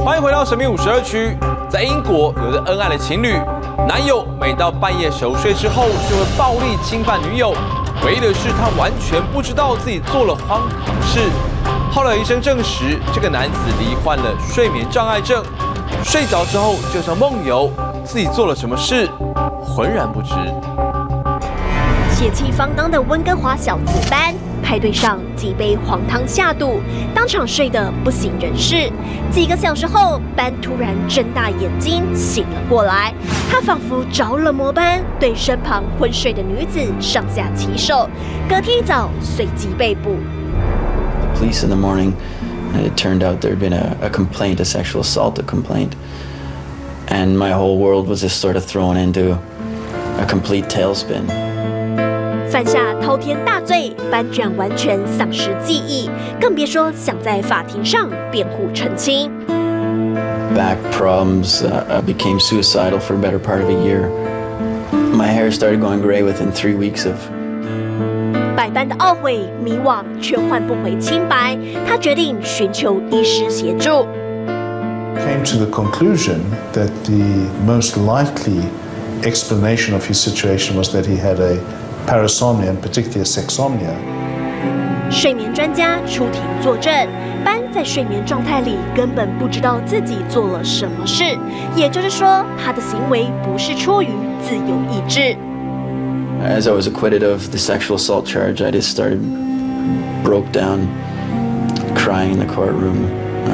欢迎回到神秘52区。在英国，有着恩爱的情侣，男友每到半夜熟睡之后，就会暴力侵犯女友。唯一的是，他完全不知道自己做了荒唐事。后来医生证实，这个男子罹患了睡眠障碍症，睡着之后就像梦游，自己做了什么事，浑然不知。 血气方刚的温哥华小子班，派对上几杯黄汤下肚，当场睡得不省人事。几个小时后，班突然睁大眼睛醒了过来，他仿佛着了魔般对身旁昏睡的女子上下其手。隔天一早，随即被捕。 The police in the morning, it turned out there had been a complaint, a sexual assault complaint, and my whole world was just sort of thrown into a complete tailspin. 犯下滔天大罪，班居然完全丧失记忆，更别说想在法庭上辩护澄清。 Back problems, I became suicidal for a better part of a year. My hair started going gray within 3 weeks of. 百般的懊悔、迷惘，却换不回清白。他决定寻求医师协助。 Came to the conclusion that the most likely explanation of his situation was that he had a parasomnia, and particularly a sexsomnia. 睡眠专家出庭作证，班在睡眠状态里根本不知道自己做了什么事，也就是说，他的行为不是出于自由意志。 As I was acquitted of the sexual assault charge, I just broke down, crying in the courtroom.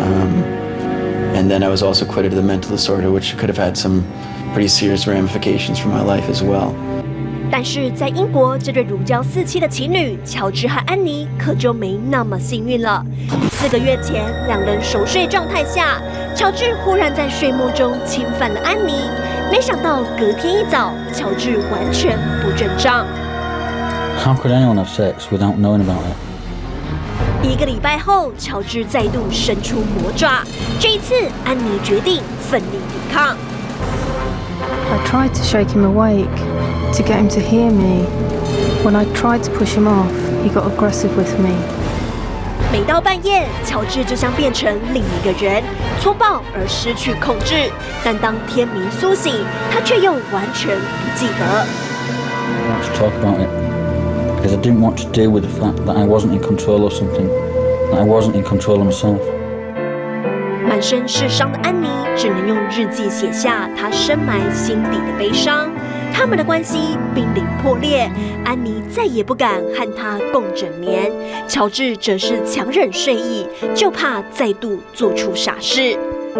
And then I was also acquitted of the mental disorder, which could have had some pretty serious ramifications for my life as well. 但是在英国，这对如胶似漆的情侣乔治和安妮可就没那么幸运了。4个月前，两人熟睡状态下，乔治忽然在睡梦中侵犯了安妮。没想到隔天一早，乔治完全不阵仗。 How could anyone have sex without knowing about it? 1个礼拜后，乔治再度伸出魔爪，这一次安妮决定奋力抵抗。 I tried to shake him awake, to get him to hear me. When I tried to push him off, he got aggressive with me. 每到半夜，乔治就像变成另一个人，粗暴而失去控制。但当天明苏醒，他却又完全不记得。 I want to talk about it because I didn't want to deal with the fact that I wasn't in control of something, that I wasn't in control of myself. 满身是伤的安妮只能用日记写下她深埋心底的悲伤。他们的关系濒临破裂，安妮再也不敢和他共枕眠，乔治则是强忍睡意，就怕再度做出傻事。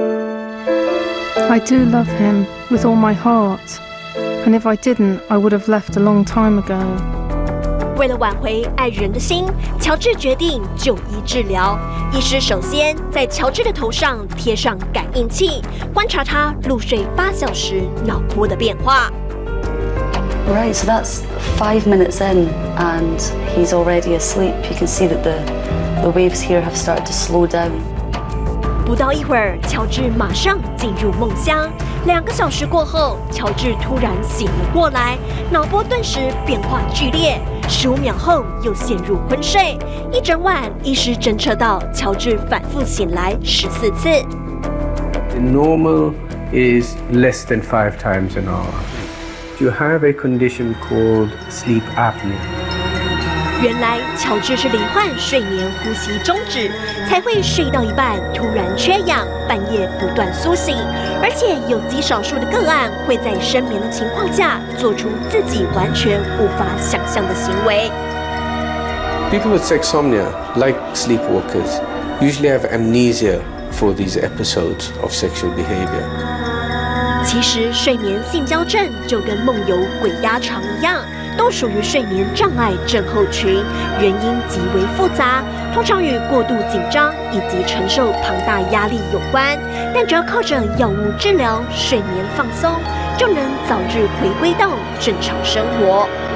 I do love him with all my heart, and if I didn't, I would have left a long time ago. 为了挽回爱人的心，乔治决定就医治疗。医师首先在乔治的头上贴上感应器，观察他入睡8小时脑波的变化。 Right, so that's 5 minutes in, and he's already asleep. You can see that the waves here have started to slow down. 不到一会儿，乔治马上进入梦乡。2个小时过后，乔治突然醒了过来，脑波顿时变化剧烈。15秒后又陷入昏睡。一整晚，医师侦测到乔治反复醒来14次。 The normal is less than 5 times an hour. You have a condition called sleep apnea. 原来乔治是罹患睡眠呼吸中止，才会睡到一半突然缺氧，半夜不断苏醒，而且有极少数的个案会在深眠的情况下做出自己完全无法想象的行为。 People with sexsomnia, like sleepwalkers, usually have amnesia for these episodes of sexual behavior. 其实睡眠性交症就跟梦游、鬼压床一样，都属于睡眠障碍症候群，原因极为复杂，通常与过度紧张以及承受庞大压力有关。但只要靠着药物治疗、睡眠放松，就能早日回归到正常生活。